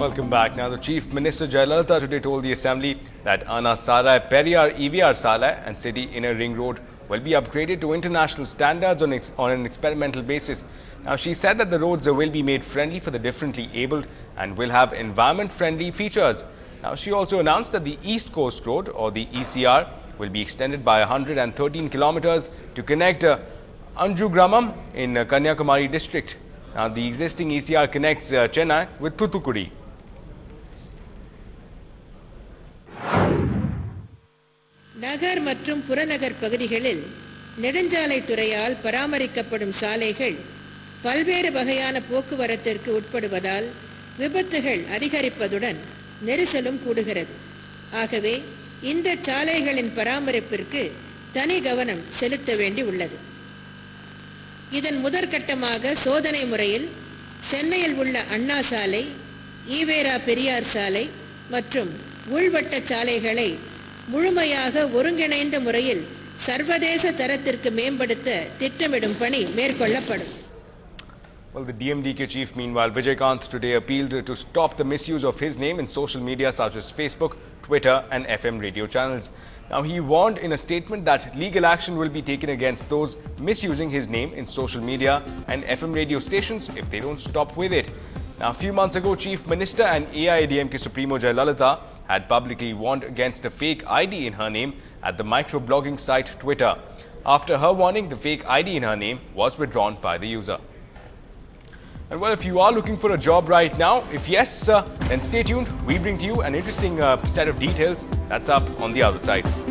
Welcome back. Now, the Chief Minister Jayalalitha today told the Assembly that Anna Salai, Periyar EVR Salai and City Inner Ring Road will be upgraded to international standards on an experimental basis. Now, she said that the roads will be made friendly for the differently abled and will have environment-friendly features. Now, she also announced that the East Coast Road, or the ECR, will be extended by 113 kilometers to connect Anjugramam in Kanyakumari district. Now, the existing ECR connects Chennai with Thoothukudi. நகர் மற்றும் புறநகர் பகுதிகளில் நெடுஞ்சாலை துறையால் பராமரிக்கப்படும் சாலைகள் பல்வேறு வகையான போக்குவரத்திற்கு உட்படுவதால் விபத்துகள் அதிகரிப்பதுடன் நெரிசலும் கூடுகிறது. ஆகவே இந்த சாலைகளின் பராமரிப்பிற்கு தனி கவனம் செலுத்த வேண்டி உள்ளது. இதன் முதற்கட்டமாக சோதனை முறையில் சென்னையில் உள்ள அண்ணா சாலை, ஈவேரா பெரியார் சாலை மற்றும் உள்வட்ட சாலைகளை முழுமையாக ஒருங்கிணைந்த முறையில் சர்வதேச தரத்திற்கு மேம்படுத்த திட்டமிடும் பணி மேற்கொள்ளப்படும். Well, the DMDK chief, meanwhile, Vijaykanth, today appealed to stop the misuse of his name in social media such as Facebook, Twitter and FM radio channels. Now, he warned in a statement that legal action will be taken against those misusing his name in social media and FM radio stations if they don't stop with it. Now, a few months ago, Chief Minister and AIADMK Supremo Jayalalitha had publicly warned against a fake ID in her name at the microblogging site Twitter. After her warning, the fake ID in her name was withdrawn by the user. And well, if you are looking for a job right now, if yes, then stay tuned. We bring to you an interesting set of details that's up on the other side.